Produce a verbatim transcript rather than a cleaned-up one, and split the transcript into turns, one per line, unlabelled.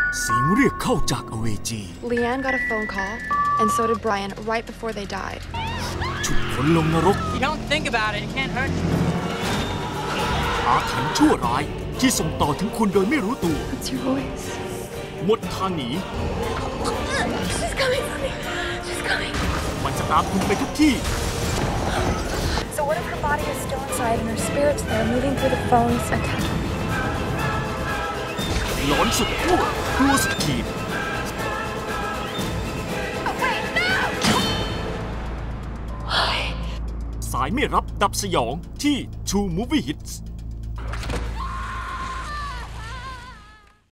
เสียงเรียกเข้าจากอเวจี
Leanne got a phone call and so did Brian right before they died
ฉุดคนลงนรก
You don't think about it, it can't hurt you
อาถรรพ์ชั่วร้ายที่ส่งต่อถึงคุณโดยไม่รู้ตัว
What's your voice?
หมดทางหนี
She's coming for me. She's coming.
มันจะตามคุณไปทุกที่
So what if her body is still inside and her spirit's there moving through the phones attacking me?
หลอนสุดขั้วกลัวสุดขีด
Oh, wait, no! Why?
สายไม่รับดับสยองที่ True Movie Hits